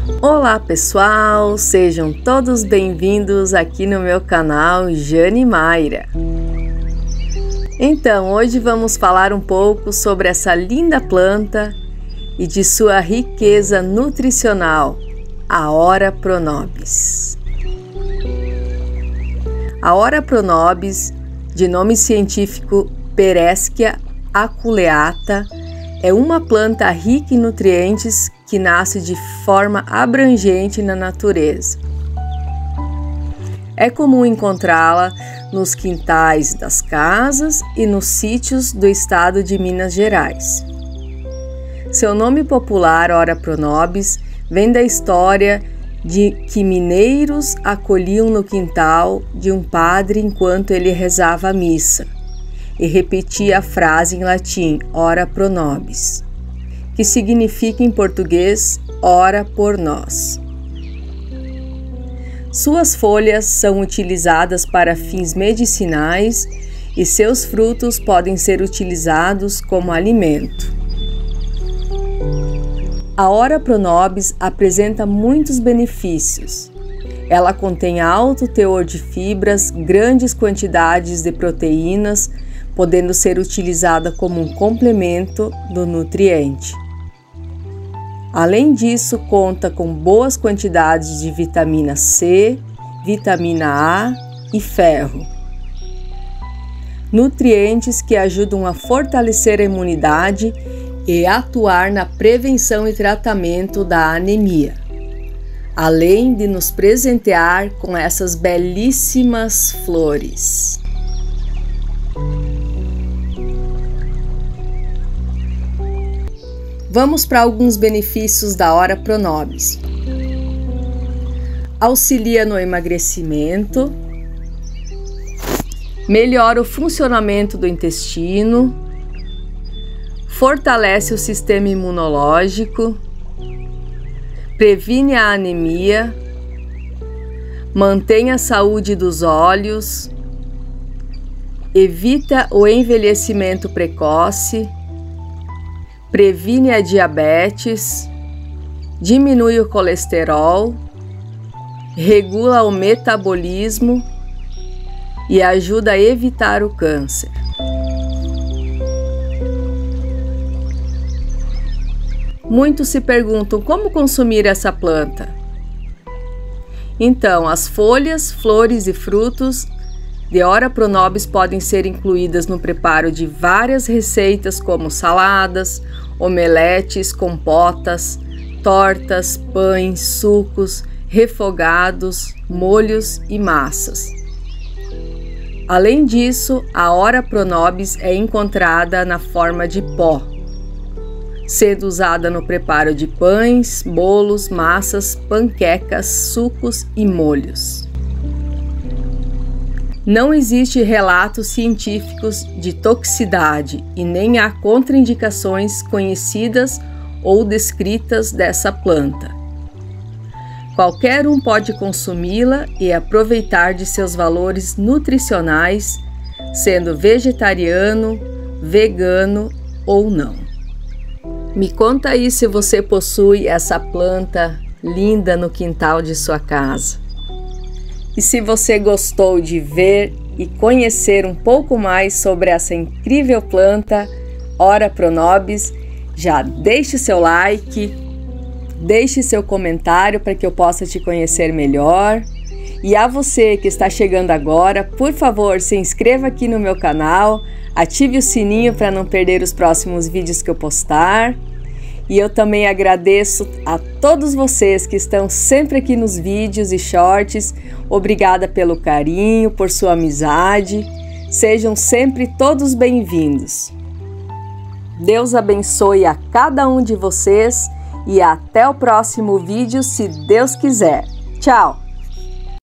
Olá pessoal, sejam todos bem-vindos aqui no meu canal Jane Mayra. Então, hoje vamos falar um pouco sobre essa linda planta e de sua riqueza nutricional, a Ora Pronobis. A Ora Pronobis, de nome científico Pereschia aculeata, é uma planta rica em nutrientes que nasce de forma abrangente na natureza. É comum encontrá-la nos quintais das casas e nos sítios do estado de Minas Gerais. Seu nome popular, Ora Pronobis, vem da história de que mineiros acolhiam no quintal de um padre enquanto ele rezava a missa e repetia a frase em latim, Ora pro nobis, que significa em português, ora por nós. Suas folhas são utilizadas para fins medicinais e seus frutos podem ser utilizados como alimento. A Ora Pronobis apresenta muitos benefícios. Ela contém alto teor de fibras, grandes quantidades de proteínas, podendo ser utilizada como um complemento do nutriente. Além disso, conta com boas quantidades de vitamina C, vitamina A e ferro. Nutrientes que ajudam a fortalecer a imunidade e atuar na prevenção e tratamento da anemia, além de nos presentear com essas belíssimas flores. Vamos para alguns benefícios da Ora Pronobis. Auxilia no emagrecimento, melhora o funcionamento do intestino, fortalece o sistema imunológico, previne a anemia, mantém a saúde dos olhos, evita o envelhecimento precoce, previne a diabetes, diminui o colesterol, regula o metabolismo e ajuda a evitar o câncer. Muitos se perguntam como consumir essa planta. Então, as folhas, flores e frutos de Ora Pronobis podem ser incluídas no preparo de várias receitas como saladas, omeletes, compotas, tortas, pães, sucos, refogados, molhos e massas. Além disso, a Ora Pronobis é encontrada na forma de pó, sendo usada no preparo de pães, bolos, massas, panquecas, sucos e molhos. Não existe relatos científicos de toxicidade e nem há contraindicações conhecidas ou descritas dessa planta. Qualquer um pode consumi-la e aproveitar de seus valores nutricionais, sendo vegetariano, vegano ou não. Me conta aí se você possui essa planta linda no quintal de sua casa. E se você gostou de ver e conhecer um pouco mais sobre essa incrível planta, Ora Pronobis, já deixe seu like, deixe seu comentário para que eu possa te conhecer melhor. E a você que está chegando agora, por favor, se inscreva aqui no meu canal, ative o sininho para não perder os próximos vídeos que eu postar. E eu também agradeço a todos vocês que estão sempre aqui nos vídeos e shorts. Obrigada pelo carinho, por sua amizade. Sejam sempre todos bem-vindos. Deus abençoe a cada um de vocês e até o próximo vídeo, se Deus quiser. Tchau!